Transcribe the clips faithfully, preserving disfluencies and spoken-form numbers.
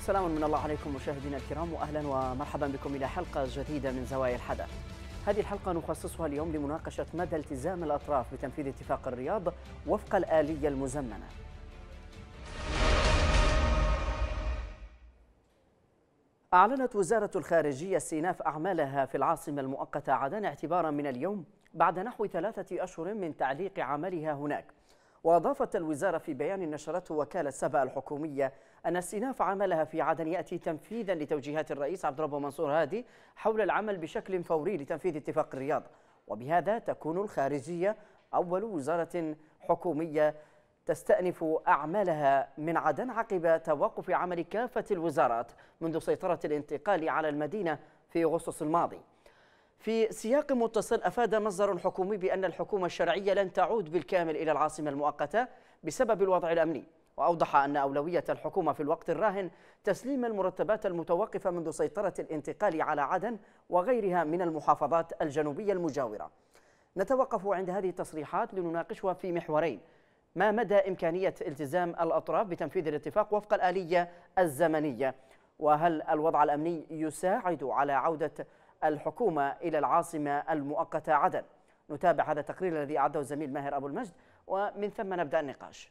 سلام من الله عليكم مشاهدينا الكرام، وأهلا ومرحبا بكم إلى حلقة جديدة من زوايا الحدث. هذه الحلقة نخصصها اليوم لمناقشة مدى التزام الأطراف بتنفيذ اتفاق الرياض وفق الآلية المزمنة. أعلنت وزارة الخارجية استئناف أعمالها في العاصمة المؤقتة عدن اعتبارا من اليوم بعد نحو ثلاثة أشهر من تعليق عملها هناك. وأضافت الوزارة في بيان نشرته وكالة سبأ الحكومية أن استئناف عملها في عدن يأتي تنفيذا لتوجيهات الرئيس عبد الرب منصور هادي حول العمل بشكل فوري لتنفيذ اتفاق الرياض، وبهذا تكون الخارجية أول وزارة حكومية تستأنف أعمالها من عدن عقب توقف عمل كافة الوزارات منذ سيطرة الانتقال على المدينة في أغسطس الماضي. في سياق متصل، أفاد مصدر حكومي بأن الحكومة الشرعية لن تعود بالكامل إلى العاصمة المؤقتة بسبب الوضع الأمني، وأوضح أن أولوية الحكومة في الوقت الراهن تسليم المرتبات المتوقفة منذ سيطرة الانتقال على عدن وغيرها من المحافظات الجنوبية المجاورة. نتوقف عند هذه التصريحات لنناقشها في محورين: ما مدى إمكانية التزام الأطراف بتنفيذ الاتفاق وفق الآلية الزمنية، وهل الوضع الأمني يساعد على عودة الحكومة إلى العاصمة المؤقتة عدن؟ نتابع هذا التقرير الذي أعده الزميل ماهر أبو المجد، ومن ثم نبدأ النقاش.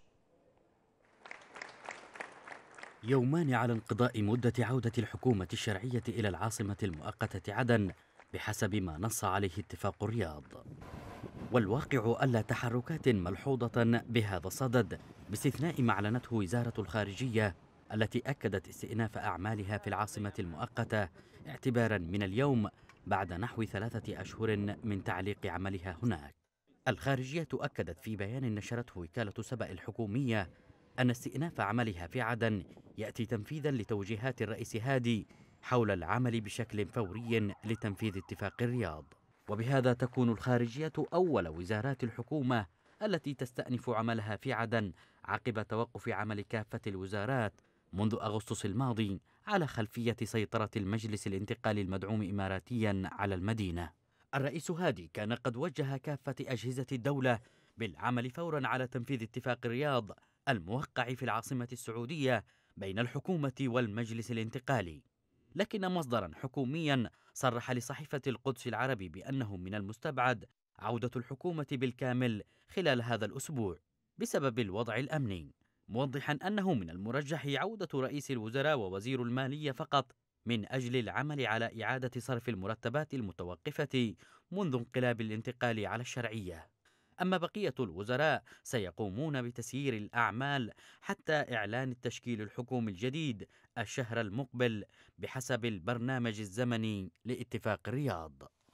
يومان على انقضاء مدة عودة الحكومة الشرعية إلى العاصمة المؤقتة عدن بحسب ما نص عليه اتفاق الرياض، والواقع ألا تحركات ملحوظة بهذا الصدد باستثناء ما أعلنته وزارة الخارجية التي أكدت استئناف أعمالها في العاصمة المؤقتة اعتبارا من اليوم بعد نحو ثلاثة أشهر من تعليق عملها هناك. الخارجية أكدت في بيان نشرته وكالة سبأ الحكومية أن استئناف عملها في عدن يأتي تنفيذا لتوجيهات الرئيس هادي حول العمل بشكل فوري لتنفيذ اتفاق الرياض، وبهذا تكون الخارجية أول وزارات الحكومة التي تستأنف عملها في عدن عقب توقف عمل كافة الوزارات منذ أغسطس الماضي على خلفية سيطرة المجلس الانتقالي المدعوم إماراتيا على المدينة. الرئيس هادي كان قد وجه كافة أجهزة الدولة بالعمل فورا على تنفيذ اتفاق الرياض الموقع في العاصمة السعودية بين الحكومة والمجلس الانتقالي، لكن مصدرا حكوميا صرح لصحيفة القدس العربي بأنه من المستبعد عودة الحكومة بالكامل خلال هذا الأسبوع بسبب الوضع الأمني، موضحا أنه من المرجح عودة رئيس الوزراء ووزير المالية فقط من أجل العمل على إعادة صرف المرتبات المتوقفة منذ انقلاب الانتقال على الشرعية. أما بقية الوزراء سيقومون بتسيير الأعمال حتى إعلان التشكيل الحكومي الجديد الشهر المقبل بحسب البرنامج الزمني لاتفاق الرياض.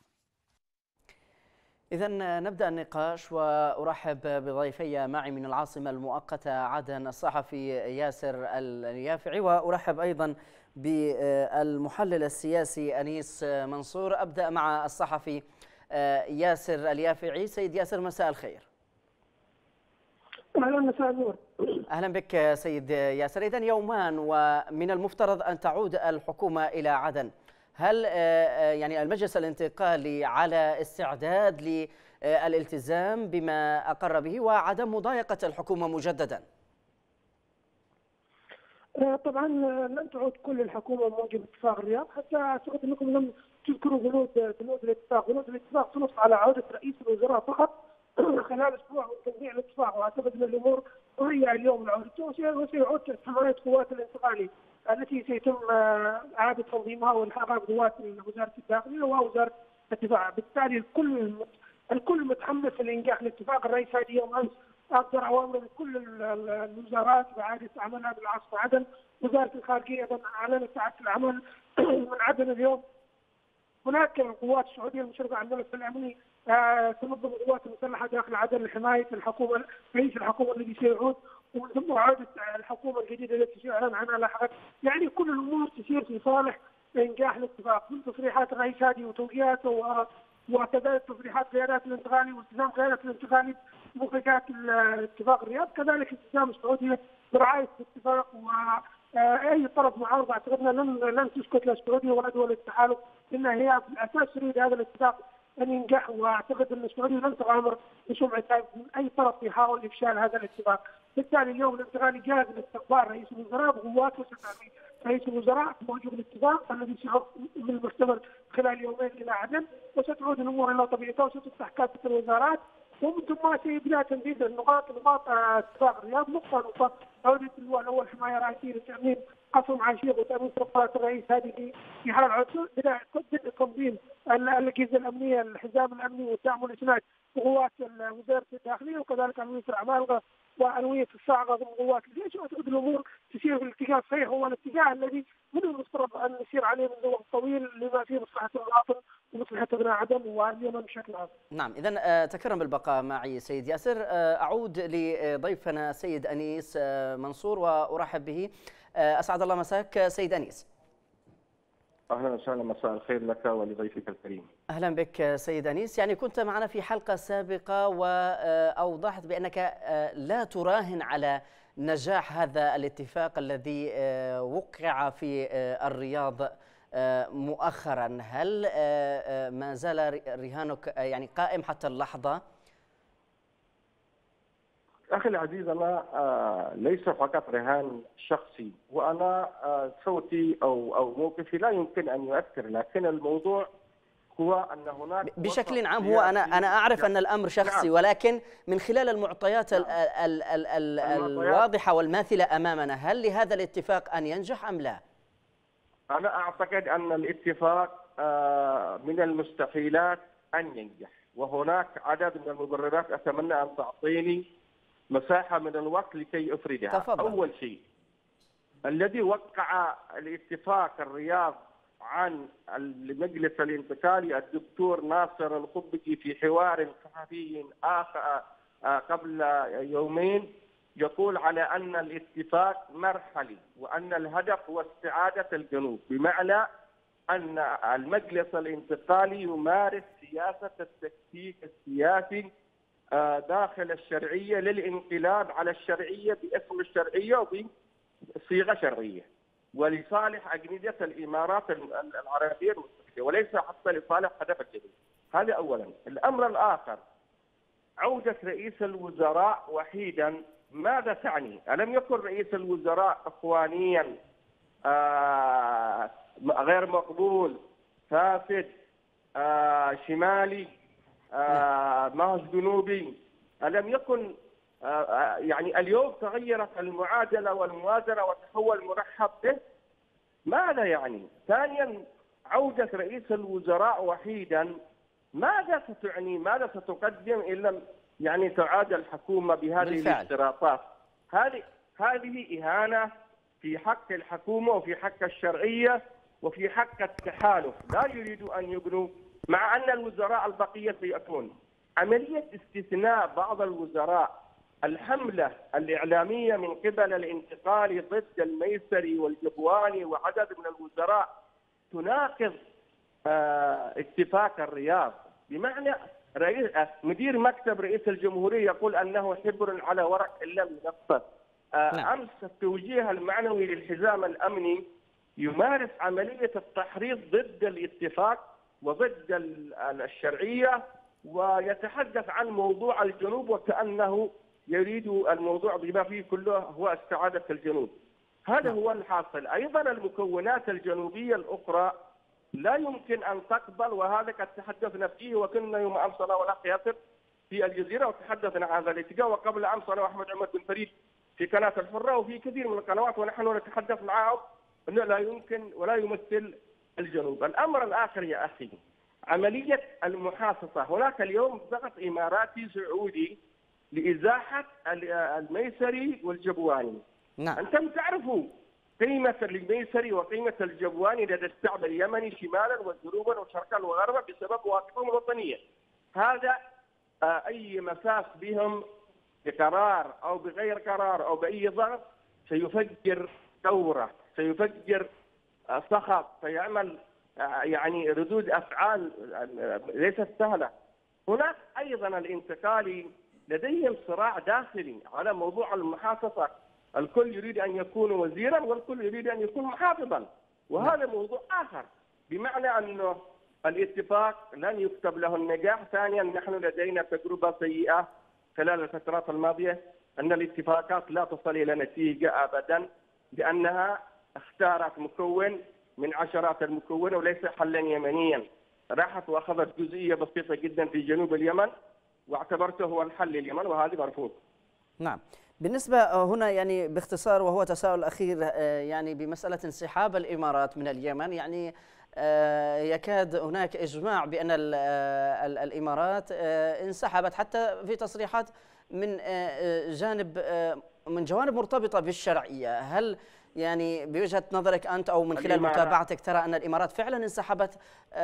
إذن نبدأ النقاش، وأرحب بضيفي معي من العاصمة المؤقتة عدن الصحفي ياسر اليافعي، وأرحب أيضا بالمحلل السياسي أنيس منصور. أبدأ مع الصحفي ياسر اليافعي. سيد ياسر، مساء الخير. أهلا، مساء النور. أهلا بك سيد ياسر. إذن يومان ومن المفترض أن تعود الحكومة إلى عدن، هل يعني المجلس الانتقالي على استعداد للالتزام بما أقر به وعدم مضايقة الحكومة مجددا؟ طبعا لن تعود كل الحكومة موجب اتفاق الرياض، حتى أعتقد أنكم لم تذكروا بنود بنود الاتفاق. بنود الاتفاق تنص على عودة رئيس الوزراء فقط خلال أسبوع من تنفيذ الاتفاق، وأعتقد أن الأمور مهيئة اليوم لعودته، وسيعود حماية قوات الانتقالي التي سيتم إعادة تنظيمها والحاقها بقوات وزارة الداخلية ووزارة الدفاع. بالتالي الكل الكل متحمس لإنجاح الاتفاق. الرئيس هادي يوم أمس أصدر أوامر لكل الوزارات بإعادة عملها بالعاصمة عدن. وزارة الخارجية أيضا أعلنت إعادة العمل من عدن اليوم. هناك القوات السعودية المشرفة على الملف الأمني تنظم القوات المسلحة داخل عدن لحماية الحكومة، رئيس الحكومة الذي سيعود، ومن ثم عودة الحكومة الجديدة التي سيعلن عنها لاحقا. يعني كل الأمور تسير في صالح إنجاح الاتفاق، من تصريحات الرئيس هادي وتوجيهاته وكذلك تصريحات قيادات الانتقالي والتزام قيادات الانتقالي بمخرجات اتفاق الرياض، كذلك التزام السعودية برعاية الاتفاق. وأي طرف معارض اعتقدنا لن لن تسكت لا السعودية ولا دول التحالف، إنها هي في الأساس تريد هذا الاتفاق ان ينجح، واعتقد ان السعوديه لن تغامر بسمعه اي طرف يحاول افشال هذا الاتفاق. بالتالي اليوم الانتقالي جاهز لاستقبال رئيس الوزراء بقوات وستامين رئيس الوزراء بموجب الاتفاق الذي سيعود من المحتمل خلال يومين الى عدن، وستعود الامور الى طبيعتها وستفتح كافه الوزارات، ومن ثم سيبدا تنفيذ النقاط نقاط اتفاق الرياض نقطه نقطه. عوده اللواء الاول حمايه رئيسيه لتامين قسم عشيق وتامين ترقبات الرئيس، هذه في حال عودته بدايه تنظيم الاجهزه الامنيه، الحزام الامني والدعم والاسناد بقوات وزاره الداخليه، وكذلك انويه العمالقه وانويه الصاعقه ضمن قوات الجيش. واعتقد الامور تسير في الاتجاه الصحيح، هو الاتجاه الذي من المفترض ان نسير عليه منذ وقت طويل لما فيه مصلحه المواطن ومصلحه ابناء عدن واليمن بشكل عام. نعم، اذا تكرم بالبقاء معي سيد ياسر. اعود لضيفنا سيد انيس منصور وارحب به. اسعد الله مساك سيد انيس. اهلا وسهلا، مساء الخير لك ولضيفك الكريم. اهلا بك سيد انيس. يعني كنت معنا في حلقه سابقه واوضحت بانك لا تراهن على نجاح هذا الاتفاق الذي وقع في الرياض مؤخرا. هل ما زال رهانك يعني قائم حتى اللحظه؟ اخي العزيز، انا آه ليس فقط رهان شخصي، وانا آه صوتي او او موقفي لا يمكن ان يؤثر، لكن الموضوع هو ان هناك بشكل عام. هو انا انا اعرف ان الامر شخصي، نعم. ولكن من خلال المعطيات نعم. ال ال ال الواضحه والماثله امامنا، هل لهذا الاتفاق ان ينجح ام لا؟ انا اعتقد ان الاتفاق آه من المستحيلات ان ينجح، وهناك عدد من المبررات اتمنى ان تعطيني مساحة من الوقت لكي أفردها. تفضل. أول شيء، الذي وقع الاتفاق الرياض عن المجلس الانتقالي الدكتور ناصر القبقي في حوار صحفي آخر قبل يومين يقول على أن الاتفاق مرحلي، وأن الهدف هو استعادة الجنوب، بمعنى أن المجلس الانتقالي يمارس سياسة التكتيك السياسي داخل الشرعية للانقلاب على الشرعية باسم الشرعية وبصيغة شرعية، ولصالح أجندة الإمارات العربية المتحدة، وليس حتى لصالح هدف الجنوب. هذا أولا. الأمر الآخر، عودة رئيس الوزراء وحيدا ماذا تعني؟ ألم يكن رئيس الوزراء إخوانيا آه غير مقبول، فاسد، آه شمالي، آه ما هو جنوبي؟ ألم يكن آه يعني اليوم تغيرت المعادلة والموازنة وتحول مرحب به؟ ماذا يعني؟ ثانيا، عودة رئيس الوزراء وحيدا ماذا ستعني؟ ماذا ستقدم إن لم يعني تعاد الحكومة بهذه الاشتراطات؟ هذه هذه إهانة في حق الحكومة وفي حق الشرعية وفي حق التحالف. لا يريدوا أن يبنوا، مع أن الوزراء البقية سيأتون. عملية استثناء بعض الوزراء، الحملة الإعلامية من قبل الانتقالي ضد الميسري والجبواني وعدد من الوزراء تناقض اه اتفاق الرياض. بمعنى رئيس مدير مكتب رئيس الجمهورية يقول أنه حبر على ورق إن لم ينفذ. اه أمس التوجيه المعنوي للحزام الأمني يمارس عملية التحريض ضد الاتفاق وضد الشرعية، ويتحدث عن موضوع الجنوب وكأنه يريد الموضوع بما فيه كله هو استعادة الجنوب. هذا هو الحاصل. أيضا المكونات الجنوبية الأخرى لا يمكن أن تقبل، وهذا قد تحدثنا فيه، وكنا يوم أمس أنا والأخ ياسر في الجزيرة وتحدثنا عن هذا الاتجاه، وقبل أمس أنا وأحمد عمر بن فريد في قناة الحرة وفي كثير من القنوات ونحن نتحدث معهم أنه لا يمكن ولا يمثل الجنوب. الأمر الآخر يا أخي، عملية المحاصصة. هناك اليوم ضغط إماراتي سعودي لإزاحة الميسري والجبواني. نعم. أنتم تعرفوا قيمة الميسري وقيمة الجبواني لدى الشعب اليمني شمالا وجنوبا وشرقا وغربا بسبب مواقفهم الوطنية. هذا أي مساس بهم بقرار أو بغير قرار أو بأي ضغط سيفجر ثورة، سيفجر صخب، سيعمل يعني ردود أفعال ليست سهلة. هناك أيضا الانتقالي لديهم صراع داخلي على موضوع المحافظة، الكل يريد أن يكون وزيرا والكل يريد أن يكون محافظا، وهذا موضوع آخر. بمعنى أنه الاتفاق لن يكتب له النجاح. ثانيا، نحن لدينا تجربة سيئة خلال الفترات الماضية أن الاتفاقات لا تصل إلى نتيجة أبدا، لأنها اختارت مكون من عشرات المكون وليس حلا يمنيا. راحت وأخذت جزئية بسيطة جدا في جنوب اليمن واعتبرته هو الحل لليمن، وهذا مرفوض. نعم. بالنسبة هنا يعني باختصار، وهو تساؤل أخير يعني بمسألة انسحاب الإمارات من اليمن، يعني يكاد هناك إجماع بأن الإمارات انسحبت حتى في تصريحات من جانب من جوانب مرتبطة بالشرعية. هل يعني بوجهة نظرك أنت أو من خلال متابعتك ترى أن الإمارات فعلا انسحبت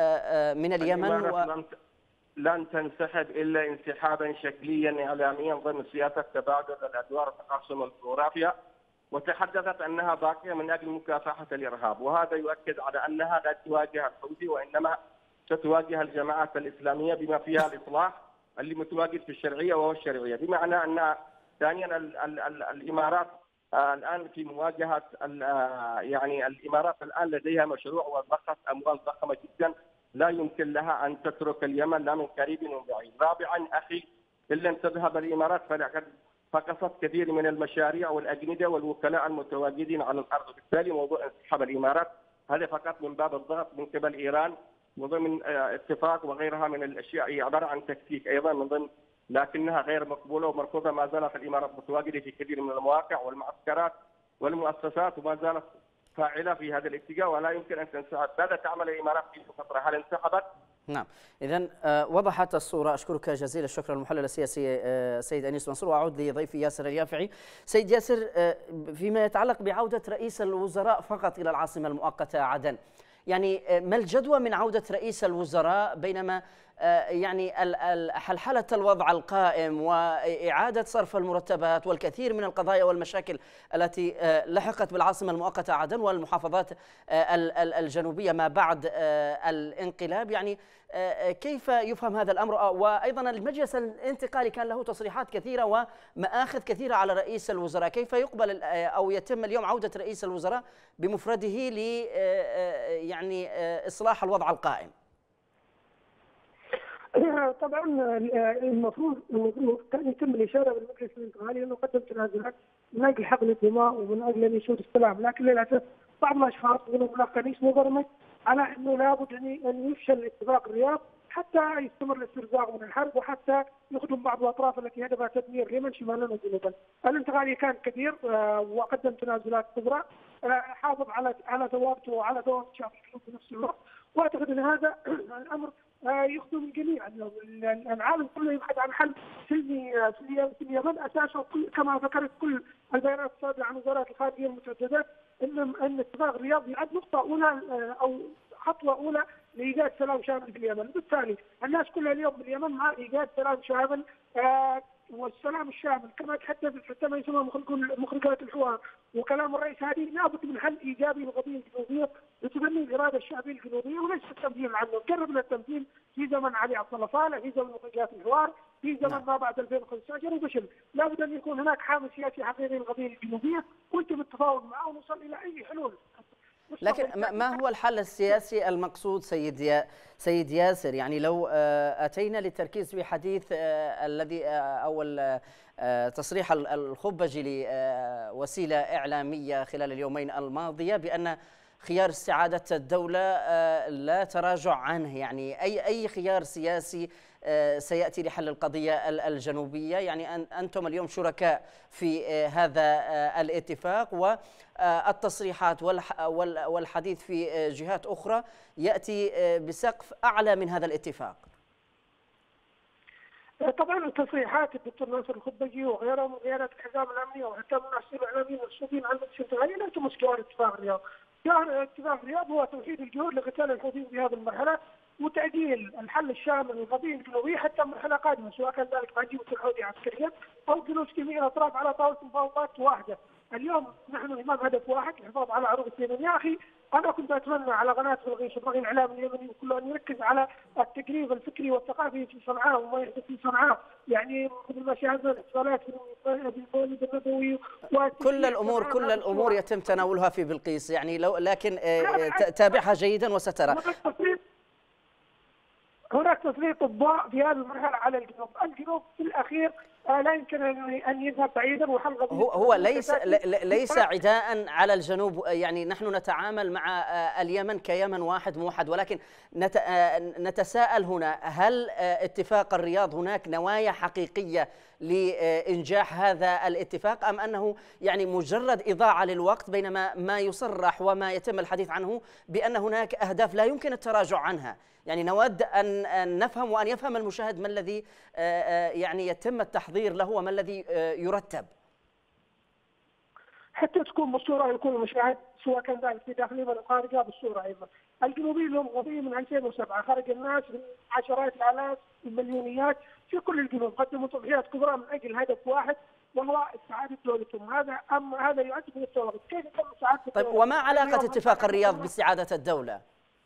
من اليمن؟ و... لن تنسحب إلا انسحابا شكليا إعلاميا ضمن سياسة تبادل الأدوار وتقاسم الجغرافيا، وتحدثت أنها باقية من أجل مكافحة الإرهاب، وهذا يؤكد على أنها لا تواجه الحوثي وإنما ستواجه الجماعات الإسلامية بما فيها الإصلاح اللي متواجد في الشرعية وهو الشرعية، بمعنى أن ثانيا ال ال ال الإمارات آه الآن في مواجهة آه يعني الإمارات الآن لديها مشروع وضخت أموال ضخمة جدا لا يمكن لها أن تترك اليمن لا من قريب ومن بعيد. رابعا أخي، إن لم تذهب الإمارات فلقد فقصت كثير من المشاريع والأجندة والوكلاء المتواجدين على الأرض، وبالتالي موضوع انسحاب الإمارات هذا فقط من باب الضغط من قبل إيران وضمن اتفاق وغيرها من الأشياء، هي عبارة عن تكتيك أيضا من ضمن، لكنها غير مقبولة ومرفوضة. ما زالت الإمارات متواجدة في كثير من المواقع والمعسكرات والمؤسسات وما زالت فاعلة في هذا الاتجاه ولا يمكن أن تنسحب. ماذا تعمل الإمارات في فترة؟ هل انسحبت؟ نعم، إذن وضحت الصورة. أشكرك جزيل الشكر المحلل السياسي سيد أنيس منصور، وأعود لضيفي ياسر اليافعي. سيد ياسر، فيما يتعلق بعودة رئيس الوزراء فقط إلى العاصمة المؤقتة عدن، يعني ما الجدوى من عودة رئيس الوزراء بينما يعني حلحلة الوضع القائم وإعادة صرف المرتبات والكثير من القضايا والمشاكل التي لحقت بالعاصمة المؤقتة عدن والمحافظات الجنوبية ما بعد الانقلاب؟ يعني كيف يفهم هذا الأمر؟ وأيضا المجلس الانتقالي كان له تصريحات كثيرة ومآخذ كثيرة على رئيس الوزراء، كيف يقبل أو يتم اليوم عودة رئيس الوزراء بمفرده ل يعني إصلاح الوضع القائم؟ طبعا المفروض المفروض كان يتم الاشاره بالمجلس الانتقالي انه قدم تنازلات من اجل حقن الدماء ومن اجل ان يشوف السلام، لكن للاسف بعض الاشخاص منهم الاخ كنيس مبرمج على انه لابد ان يفشل اتفاق الرياض حتى يستمر الاسترزاق من الحرب وحتى يخدم بعض الاطراف التي هدفها تدمير اليمن شمالا وجنوبا. الانتقالي كان كبير وقدم تنازلات كبرى، حافظ على على ثوابته وعلى ثوابت الشعب في نفس الوقت، واعتقد ان هذا الامر يخدم الجميع. العالم كله يبحث عن حل سلمي في اليمن اساسا، كما ذكرت كل البيانات الصادره عن وزارات الخارجيه المتعدده ان ان اتفاق الرياض يعد نقطه اولى او خطوه اولى لايجاد سلام شامل في اليمن. بالتالي الناس كلها اليوم باليمن مع ايجاد سلام شامل، آه والسلام الشامل كما تحدث حتى ما يسمى مخرجات الحوار وكلام الرئيس هذه لابد من حل ايجابي للقضيه الجنوبيه لتبني الاراده الشعبيه الجنوبيه وليس التمثيل عنه. جربنا التمثيل في زمن علي عبد الله صالح، في زمن مخرجات الحوار، في زمن ما بعد ألفين وخمسة عشر وفشل. لابد ان يكون هناك حامل سياسي حقيقي للقضيه الجنوبيه ويتم التفاوض معه ونوصل الى اي حلول. لكن ما هو الحل السياسي المقصود سيد يا سيد ياسر؟ يعني لو اتينا للتركيز في حديث الذي او تصريح الخبجي لوسيله اعلاميه خلال اليومين الماضيه بان خيار استعاده الدوله لا تراجع عنه، يعني اي اي خيار سياسي سياتي لحل القضيه الجنوبيه، يعني انتم اليوم شركاء في هذا الاتفاق والتصريحات والحديث في جهات اخرى ياتي بسقف اعلى من هذا الاتفاق. طبعا تصريحات الدكتور ناصر الخبجي وغيره من قيادات الاحزاب الامنيه وحتى من المؤسسين الاعلاميين المسؤولين عن المجلس الانتقالي لا تمس جوهر اتفاق الرياض. جوهر اتفاق الرياض هو توحيد الجهود لقتال الحوثيين في هذه المرحله وتأجيل الحل الشامل للقضيه الجنوبيه حتى مرحله قادمه، سواء كان ذلك تعجيل الحوثي عسكريا او جلوس جميع الاطراف على طاوله مفاوضات واحده. اليوم نحن امام هدف واحد، الحفاظ على عروق اليمن. يا اخي انا كنت اتمنى على قناه بلقيس الرغي الاعلام اليمني كله ان يركز على التقريب الفكري والثقافي في صنعاء وما يحدث في صنعاء، يعني مثل ما شاهدنا الاحتفالات في المولد النبوي كل الامور كل الامور يتم تناولها في بلقيس، يعني لو لكن تابعها جيدا وسترى. هناك تسليط الضوء في هذه المرحله على الجنوب، الجنوب في الاخير لا يمكن ان يذهب بعيدا وحل قضيه. هو هو ليس ليس عداء على الجنوب، يعني نحن نتعامل مع اليمن كيمن واحد موحد، ولكن نتساءل هنا، هل اتفاق الرياض هناك نوايا حقيقيه لإنجاح هذا الاتفاق، أم أنه يعني مجرد إضاعة للوقت، بينما ما يصرح وما يتم الحديث عنه بأن هناك أهداف لا يمكن التراجع عنها؟ يعني نود أن نفهم وأن يفهم المشاهد ما الذي يعني يتم التحضير له وما الذي يرتب. حتى تكون بالصورة يكون المشاهد سواء كان ذلك في داخليا أو خارجها بالصورة أيضا. الجنوبيين لهم قضية من ألفين وسبعة، خرج الناس عشرات الآلاف المليونيات في كل الجنوب، قدموا تضحيات كبرى من أجل هدف واحد وهو استعادة دولتهم. هذا أما هذا يؤدي إلى التوقف. كيف يتم استعادة طيب وما علاقة اتفاق الرياض باستعادة الدولة؟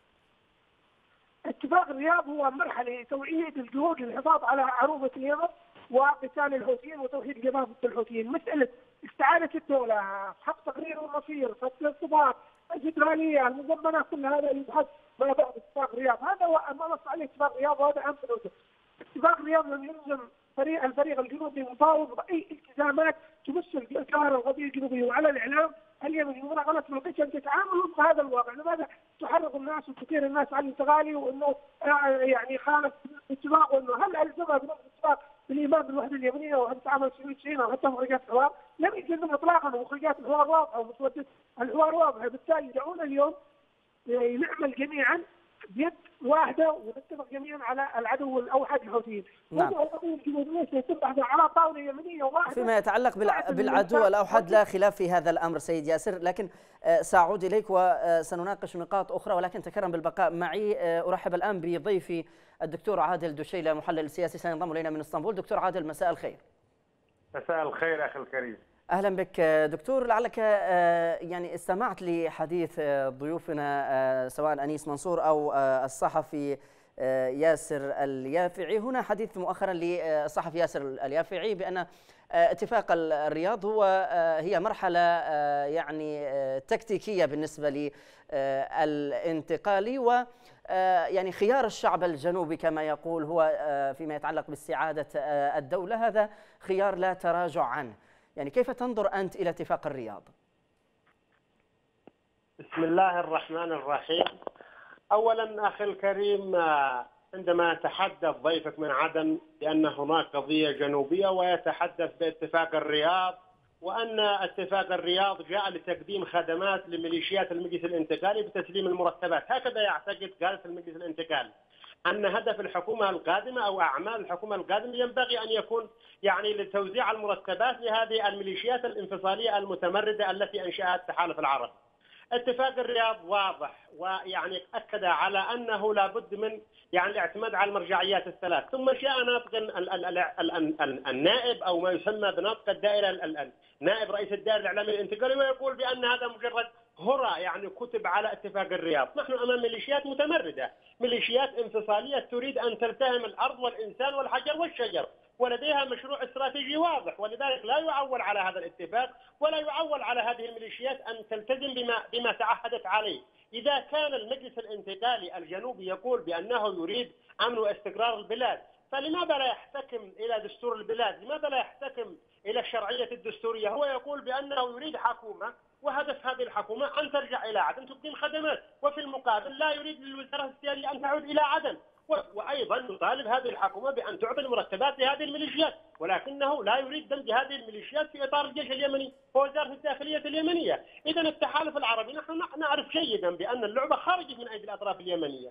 اتفاق الرياض هو مرحلة توعية الجهود للحفاظ على عروبة اليمن وقتال الحوثيين وتوحيد جبهة الحوثيين. مسألة استعادة الدولة، حق تقرير المصير، فتح الارتباط، الفدرالية، المضمنة، كل هذا يبحث ما بعد اتفاق الرياض. هذا هو ما نص عليه اتفاق الرياض، وهذا أهم نقطة. اتفاق الرياض لم يلزم فريق الفريق الجنوبي مفاوض بأي التزامات تمس القاهرة القضية الجنوبية، وعلى الإعلام اليمني ومناقلة الوقت أن تتعامل وفق هذا الواقع. لماذا تحرض الناس وتثير الناس على التغالي وأنه يعني خالف الاتفاق، وأنه هل ألزمها بنفس الاتفاق بالإيمان بالوحدة اليمنية وأن تعمل سبعين تسعين أو حتى مخرجات الحوار؟ لم يلزم إطلاقا، ومخرجات الحوار واضحة ومسودة الحوار واضحة. بالتالي دعونا اليوم نعمل جميعا بيد واحدة ونتفق جميعا على العدو الأوحد الحوثيين. نعم. القضية الجنوبية سيتم على طاولة يمنية واحدة. فيما يتعلق بالعدو الأوحد لا خلاف في هذا الأمر سيد ياسر، لكن سأعود إليك وسنناقش نقاط أخرى، ولكن تكرم بالبقاء معي. أرحب الآن بضيفي الدكتور عادل دشيلة، محلل سياسي سينضم إلينا من اسطنبول. دكتور عادل مساء الخير. مساء الخير أخي الكريم. أهلا بك دكتور. لعلك يعني استمعت لحديث ضيوفنا سواء أنيس منصور أو الصحفي ياسر اليافعي. هنا حديث مؤخرا للصحفي ياسر اليافعي بأن اتفاق الرياض هو هي مرحلة يعني تكتيكية بالنسبة للانتقال، و يعني خيار الشعب الجنوبي كما يقول هو فيما يتعلق باستعادة الدولة، هذا خيار لا تراجع عنه. يعني كيف تنظر أنت إلى اتفاق الرياض؟ بسم الله الرحمن الرحيم. أولا أخي الكريم، عندما يتحدث ضيفك من عدن بأن هناك قضية جنوبية ويتحدث باتفاق الرياض وأن اتفاق الرياض جاء لتقديم خدمات لميليشيات المجلس الانتقالي بتسليم المرتبات، هكذا يعتقد قادة المجلس الانتقالي أن هدف الحكومة القادمة أو أعمال الحكومة القادمة ينبغي أن يكون يعني لتوزيع المرتبات لهذه الميليشيات الانفصالية المتمردة التي أنشأها التحالف العربي. اتفاق الرياض واضح ويعني أكد على أنه لابد من يعني الاعتماد على المرجعيات الثلاث. ثم جاء ناطق النائب أو ما يسمى بناطق الدائرة نائب رئيس الدائرة الإعلامية الانتقالي ويقول بأن هذا مجرد هراء يعني كتب على اتفاق الرياض. نحن أمام ميليشيات متمردة، ميليشيات انفصالية تريد أن تلتهم الأرض والإنسان والحجر والشجر، ولديها مشروع استراتيجي واضح، ولذلك لا يعول على هذا الاتفاق ولا يعول على هذه الميليشيات أن تلتزم بما بما تعهدت عليه. إذا كان المجلس الانتقالي الجنوبي يقول بأنه يريد أمن واستقرار البلاد، فلماذا لا يحتكم إلى دستور البلاد؟ لماذا لا يحتكم إلى الشرعية الدستورية؟ هو يقول بأنه يريد حكومة وهدف هذه الحكومة أن ترجع إلى عدن تقدم خدمات، وفي المقابل لا يريد للوزارة السيادية أن تعود إلى عدن، وأيضا يطالب هذه الحكومة بأن تعطي المرتبات لهذه الميليشيات، ولكنه لا يريد دمج هذه الميليشيات في إطار الجيش اليمني ووزارة الداخلية اليمنية. إذا التحالف العربي نحن نعرف جيدا بأن اللعبة خارجة من أيدي الأطراف اليمنية.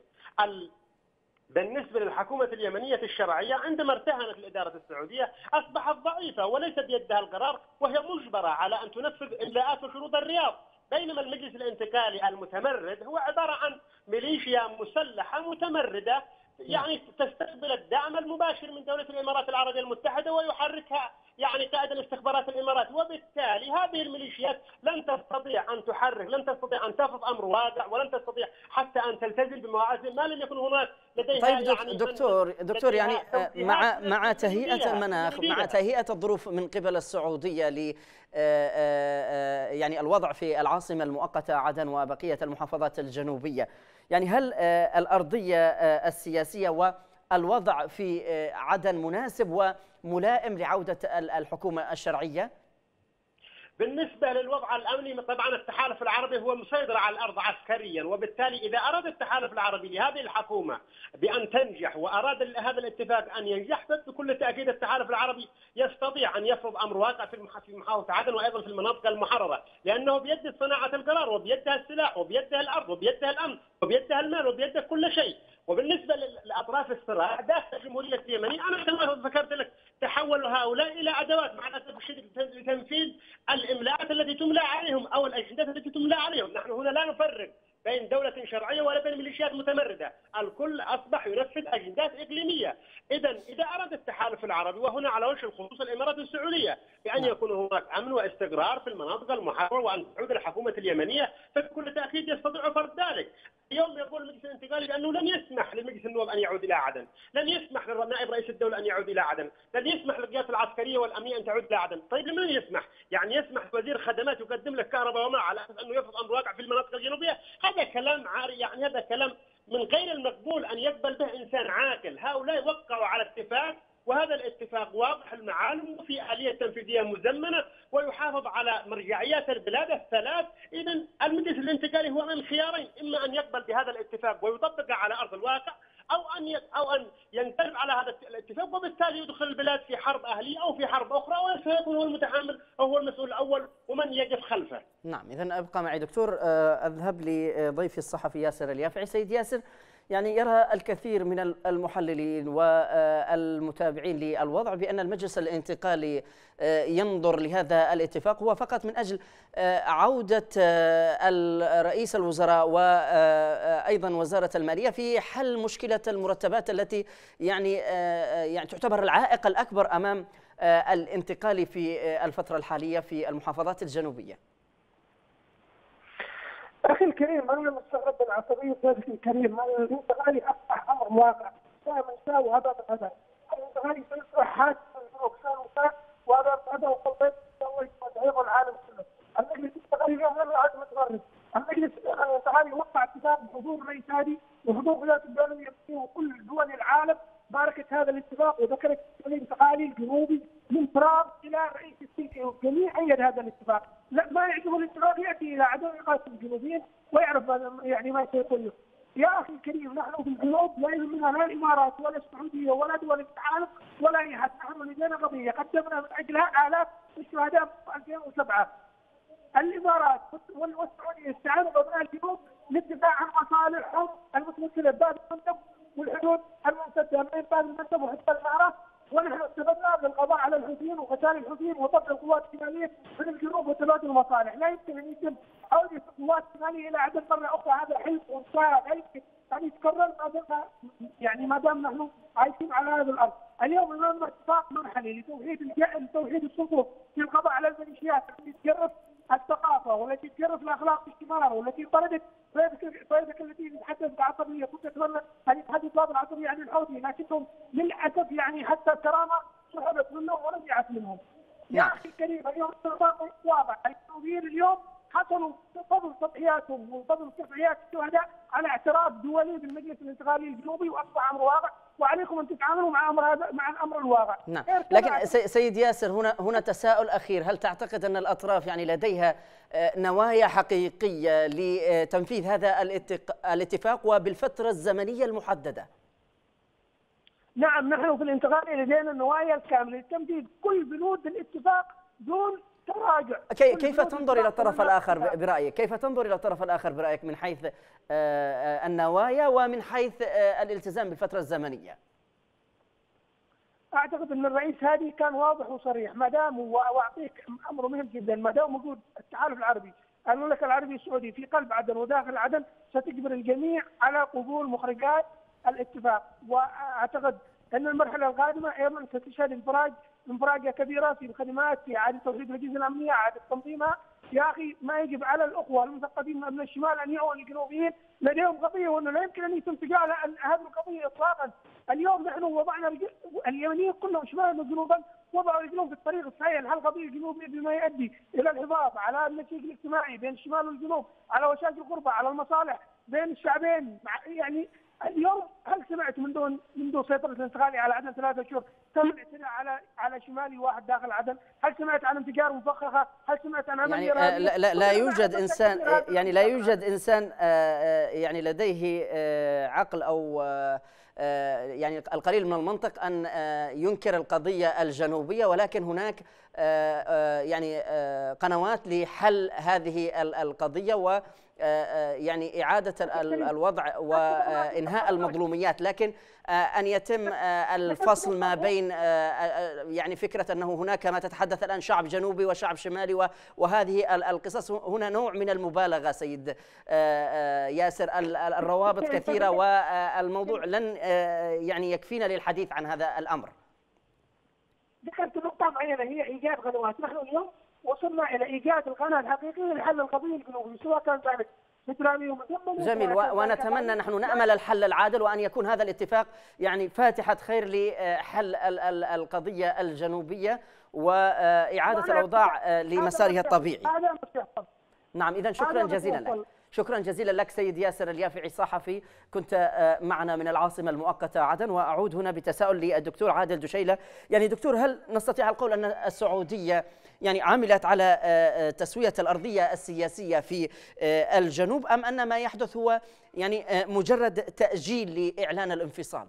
بالنسبة للحكومة اليمنية الشرعية عندما ارتهنت الإدارة السعودية أصبحت ضعيفة وليس بيدها القرار، وهي مجبرة على أن تنفذ إملاءات وشروط الرياض، بينما المجلس الانتقالي المتمرد هو عبارة عن ميليشيا مسلحة متمردة يعني تستقبل الدعم المباشر من دولة الإمارات العربية المتحدة ويحركها يعني قائد الاستخبارات الإمارات، وبالتالي هذه الميليشيات لن تستطيع أن تحرك، لن تستطيع أن تفرض أمر واقع، ولن تستطيع حتى أن تلتزم بمواعيد ما لم يكن هناك لديها. طيب يعني دكتور دكتور يعني مع مع تهيئة المناخ، مع تهيئة الظروف من قبل السعودية ل يعني الوضع في العاصمة المؤقتة عدن وبقية المحافظات الجنوبية، يعني هل الأرضية السياسية السياسية والوضع في عدن مناسب وملائم لعودة الحكومة الشرعية؟ بالنسبة للوضع الأمني طبعا التحالف العربي هو مسيطر على الأرض عسكريا، وبالتالي إذا أراد التحالف العربي لهذه الحكومة بأن تنجح وأراد هذا الاتفاق أن ينجح، فبكل تأكيد التحالف العربي يستطيع أن يفرض أمر واقع في محافظة عدن وأيضا في المناطق المحررة، لأنه بيده صناعة القرار وبيدها السلاح وبيدها الأرض وبيدها الأمن وبيدها المال وبيدها كل شيء. وبالنسبة لأطراف الصراع داخل الجمهورية اليمنية، أنا كما ذكرت لك تحول هؤلاء إلى أدوات مع الأسف الشديد لتنفيذ الإملاءات التي تملى عليهم أو الأجندات التي تملى عليهم. نحن هنا لا نفرق بين دولة شرعية ولا بين ميليشيات متمردة، الكل أصبح ينفذ أجندات إقليمية. إذا إذا أراد التحالف العربي، وهنا على وجه الخصوص الإمارات السعودية، بأن يكون هناك أمن واستقرار في المناطق المحررة وأن تعود الحكومة اليمنية، فبكل تأكيد يستطيع فرض ذلك. اليوم يقول المجلس الانتقالي بأنه لن يسمح لمجلس النواب أن يعود إلى عدن، لن يسمح لنائب رئيس الدولة أن يعود إلى عدن، لن يسمح للقيادة العسكرية والأمنية أن تعود إلى عدن. طيب لمن يسمح؟ يعني يسمح وزير خدمات يقدم لك كهرباء وماء على أساس أنه يفرض أمر واقع في المناطق الجنوبية؟ هذا كلام عاري، يعني هذا كلام من غير المقبول أن يقبل به إنسان عاقل. هؤلاء وقعوا على اتفاق، وهذا الاتفاق واضح المعالم وفي آلية تنفيذية مزمنة ويحافظ على مرجعيات البلاد الثلاث. إذا المجلس الانتقالي هو من خيارين، إما أن يقبل بهذا الاتفاق ويطبقه على أرض الواقع، أو أن أو أن ينقلب على هذا الاتفاق وبالتالي يدخل البلاد في حرب أهلية أو في حرب أخرى، وسيكون هو المتحمل أو هو المسؤول الأول ومن يقف خلفه. نعم، إذن أبقى معي دكتور. أذهب لضيفي الصحفي ياسر اليافعي. سيد ياسر، يعني يرى الكثير من المحللين والمتابعين للوضع بأن المجلس الانتقالي ينظر لهذا الاتفاق هو فقط من أجل عودة رئيس الوزراء وأيضا وزارة المالية في حل مشكلة المرتبات التي يعني يعني تعتبر العائق الأكبر أمام الانتقالي في الفترة الحالية في المحافظات الجنوبية. أخي الكريم، أنا مستغرب من عصبية ضيفك الكريم. الانتقالي أصبح أمر واقع، سواء من شاء وهذا من هذا. الانتقالي سيصبح حادث وكسان وهذا هذا وقلبين يتعيق العالم كله. المجلس الانتقالي اليوم لم يعد متفرد. المجلس الانتقالي وقع اتفاق بحضور الرئيس هادي وحضور ولاية الدولة اليمنية وكل دول العالم باركت هذا الاتفاق وذكرت الانتقالي الجنوبي من فراغ الى رئيس السيسي، والجميع ايد هذا الاتفاق. لا ما يعجبه الاتفاق ياتي الى عدن يقاتل الجنوبيين ويعرف يعني ما سيكون له. يا اخي الكريم، نحن في الجنوب لا يهمنا لا الامارات ولا السعوديه ولا دول التعاون ولا اي احد. نحن لدينا قضيه قدمنا من اجلها الاف الشهداء في ألفين وسبعة. الامارات والسعوديه استعانوا بابناء الجنوب للدفاع عن مصالحهم المتمثله بباب المندب والحدود الممتده بين باب المندب وحتى الامارات، ونحن استفدنا بالقضاء على الحوثيين وقتال الحوثيين وضبط القوات الشماليه في الجنوب وتبادل المصالح. لا يمكن ان يتم عوده القوات الشماليه الى عدن مره اخرى، هذا حلم وانشاء لا يمكن ان يتكرر ما دام يعني ما دام نحن عايشين على هذه الارض. اليوم امامنا اتفاق مرحلي لتوحيد لتوحيد الصفوف في القضاء على الميليشيات التي تجرف الثقافه والتي تجرف الاخلاق الاجتماعيه والتي طردت فائدك التي تتحدث بعصبيه. كنت اتمنى ان يتحدث بعض العصبيه عن الحوثي، لكنهم للاسف يعني حتى الكرامه سحبت منهم ورجعت منهم. يا اخي الكريم، اليوم الاتفاق واضح. الجنوبيين اليوم حصلوا بفضل تضحياتهم وبفضل تضحيات الشهداء على اعتراف دولي بالمجلس الانتقالي الجنوبي، واصبح امر واقع، وعليكم ان تتعاملوا مع امر هذا مع الامر الواقع. نعم، لكن سيد ياسر، هنا هنا تساؤل اخير، هل تعتقد ان الاطراف يعني لديها نوايا حقيقيه لتنفيذ هذا الاتفاق وبالفتره الزمنيه المحدده؟ نعم، نحن في الانتقالي لدينا النوايا الكامله لتنفيذ كل بنود الاتفاق دون تراجع. كيف تنظر الى الطرف الاخر برايك؟ كيف تنظر الى الطرف الاخر برايك من حيث النوايا ومن حيث الالتزام بالفتره الزمنيه؟ اعتقد ان الرئيس هادي كان واضح وصريح. ما دام واعطيك امر مهم جدا، ما دام موجود التحالف العربي المملكه العربيه السعوديه في قلب عدن وداخل عدن، ستجبر الجميع على قبول مخرجات الاتفاق. واعتقد ان المرحله القادمه ايضا ستشهد انفراج انفراجه كبيره في الخدمات، في اعاده توحيد الاجهزه الامنيه، اعاده تنظيمها. يا اخي، ما يجب على الاخوه المثقفين من الشمال ان يعوا الجنوبيين لديهم قضيه، وانه لا يمكن ان يتم تجاهل هذه القضيه اطلاقا. اليوم نحن وضعنا اليمنيين كلهم شمالا وجنوبا وضعوا رجلهم في الطريق الصحيح لحل القضيه الجنوبيه بما يؤدي الى الحفاظ على النسيج الاجتماعي بين الشمال والجنوب، على وشاج الغربه، على المصالح بين الشعبين. يعني اليوم هل سمعت من دون من دون سيطره الانتقالي على عدن ثلاثة شهور تم الاعتداء على على شمالي واحد داخل عدن؟ هل سمعت عن انفجار مفخخه؟ هل سمعت عن عمل يعني آه لا, لا, لا يوجد انسان يعني لا يوجد انسان آه يعني لديه آه عقل او آه يعني القليل من المنطق أن ينكر القضية الجنوبية، ولكن هناك يعني قنوات لحل هذه القضية و يعني إعادة الوضع وإنهاء المظلوميات، لكن أن يتم الفصل ما بين يعني فكرة أنه هناك ما تتحدث الآن شعب جنوبي وشعب شمالي وهذه القصص، هنا نوع من المبالغة سيد ياسر. الروابط كثيرة والموضوع لن يعني يكفينا للحديث عن هذا الأمر. ذكرت نقطة معينة هي إيجاد قنوات. نحن اليوم وصلنا إلى إيجاد القناة الحقيقية لحل القضية الجنوبية، سواء كان ذلك فدرالي ومدمر. جميل، ونتمنى نحن نأمل الحل العادل وأن يكون هذا الاتفاق يعني فاتحة خير لحل القضية الجنوبية وإعادة الأوضاع لمسارها الطبيعي. نعم، إذن شكرا جزيلا لك. شكرا جزيلا لك سيد ياسر اليافعي، صحفي كنت معنا من العاصمة المؤقتة عدن. وأعود هنا بتساؤل للدكتور عادل دشيلة. يعني دكتور، هل نستطيع القول أن السعودية يعني عملت على تسوية الأرضية السياسية في الجنوب، أم أن ما يحدث هو يعني مجرد تأجيل لإعلان الانفصال؟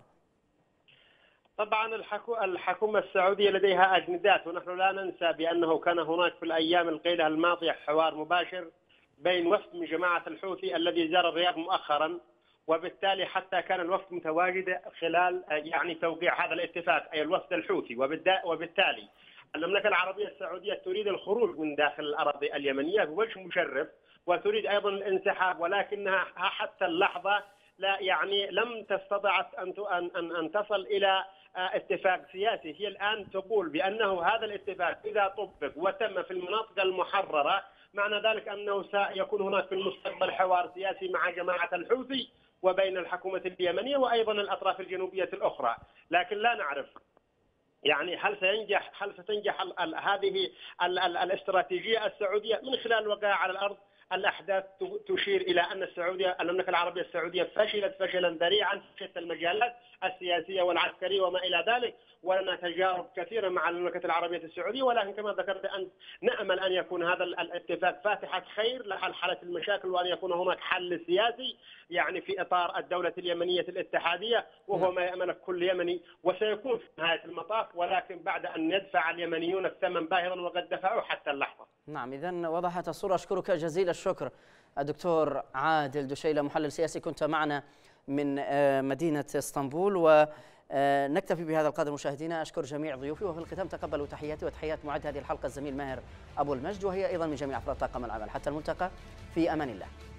طبعا الحكومة السعودية لديها أجندات، ونحن لا ننسى بأنه كان هناك في الأيام القليلة الماضية حوار مباشر بين وفد من جماعة الحوثي الذي زار الرياض مؤخرا، وبالتالي حتى كان الوفد متواجد خلال يعني توقيع هذا الاتفاق، أي الوفد الحوثي. وبالتالي المملكة العربية السعودية تريد الخروج من داخل الأراضي اليمنية بوجه مشرف، وتريد أيضا الانسحاب، ولكنها حتى اللحظة لا يعني لم تستطع أن أن أن تصل إلى اتفاق سياسي. هي الآن تقول بأنه هذا الاتفاق إذا طبق وتم في المناطق المحررة، معنى ذلك أنه سيكون هناك في المستقبل حوار سياسي مع جماعة الحوثي وبين الحكومة اليمنية وأيضا الأطراف الجنوبية الأخرى. لكن لا نعرف يعني هل سينجح هل ستنجح ال ال هذه ال ال الاستراتيجية السعودية من خلال الوقائع على الأرض. الأحداث تشير إلى أن السعودية المملكة العربية السعودية فشلت فشلا ذريعا في شتى المجالات السياسية والعسكرية وما إلى ذلك، ولنا تجارب كثيرة مع المملكة العربية السعودية، ولكن كما ذكرت أن نأمل أن يكون هذا الاتفاق فاتحة خير لحل حالة المشاكل، وأن يكون هناك حل سياسي يعني في إطار الدولة اليمنية الاتحادية، وهو ما يأمله كل يمني، وسيكون في نهاية المطاف، ولكن بعد أن يدفع اليمنيون الثمن باهظا وقد دفعوا حتى اللحظة. نعم، إذن وضحت الصورة. أشكرك جزيل الشكر الدكتور عادل دشيلة، محلل سياسي، كنت معنا من مدينة اسطنبول. ونكتفي بهذا القدر مشاهدينا. أشكر جميع ضيوفي، وفي الختام تقبلوا تحياتي وتحيات معد هذه الحلقة الزميل ماهر أبو المجد، وهي أيضا من جميع أفراد طاقم العمل. حتى الملتقى، في أمان الله.